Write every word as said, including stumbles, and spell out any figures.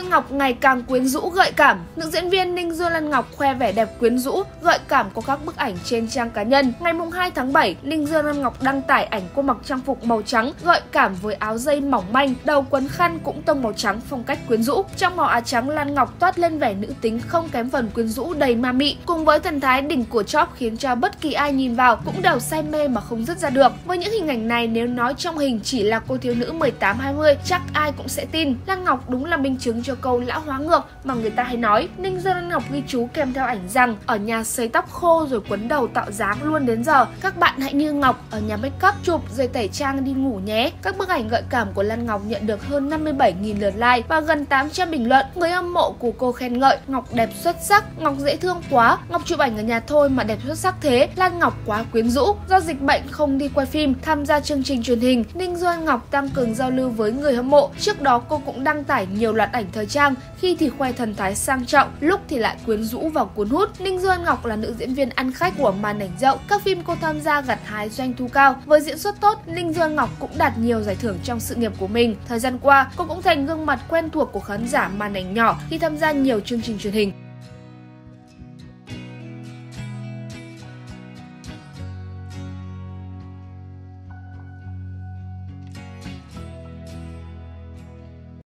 Lan Ngọc ngày càng quyến rũ gợi cảm. Nữ diễn viên Ninh Dương Lan Ngọc khoe vẻ đẹp quyến rũ, gợi cảm qua các bức ảnh trên trang cá nhân. Ngày hai tháng bảy, Ninh Dương Lan Ngọc đăng tải ảnh cô mặc trang phục màu trắng gợi cảm với áo dây mỏng manh, đầu quấn khăn cũng tông màu trắng phong cách quyến rũ. Trong màu áo trắng, Lan Ngọc toát lên vẻ nữ tính không kém phần quyến rũ đầy ma mị, cùng với thần thái đỉnh của chóp khiến cho bất kỳ ai nhìn vào cũng đều say mê mà không dứt ra được. Với những hình ảnh này, nếu nói trong hình chỉ là cô thiếu nữ mười tám hai mươi, chắc ai cũng sẽ tin. Lan Ngọc đúng là minh chứng cho câu lão hóa ngược mà người ta hay nói. Ninh Dương Lan Ngọc ghi chú kèm theo ảnh rằng ở nhà sấy tóc khô rồi quấn đầu tạo dáng luôn đến giờ. Các bạn hãy như Ngọc ở nhà make up chụp rồi tẩy trang đi ngủ nhé. Các bức ảnh gợi cảm của Lan Ngọc nhận được hơn năm mươi bảy nghìn lượt like và gần tám trăm bình luận. Người hâm mộ của cô khen ngợi Ngọc đẹp xuất sắc, Ngọc dễ thương quá, Ngọc chụp ảnh ở nhà thôi mà đẹp xuất sắc thế, Lan Ngọc quá quyến rũ. Do dịch bệnh không đi quay phim, tham gia chương trình truyền hình, Ninh Dương Lan Ngọc tăng cường giao lưu với người hâm mộ. Trước đó cô cũng đăng tải nhiều loạt ảnh thời trang, khi thì khoe thần thái sang trọng, lúc thì lại quyến rũ và cuốn hút. Ninh Dương Lan Ngọc là nữ diễn viên ăn khách của màn ảnh rộng, các phim cô tham gia gặt hái doanh thu cao. Với diễn xuất tốt, Ninh Dương Lan Ngọc cũng đạt nhiều giải thưởng trong sự nghiệp của mình. Thời gian qua, cô cũng thành gương mặt quen thuộc của khán giả màn ảnh nhỏ khi tham gia nhiều chương trình truyền hình.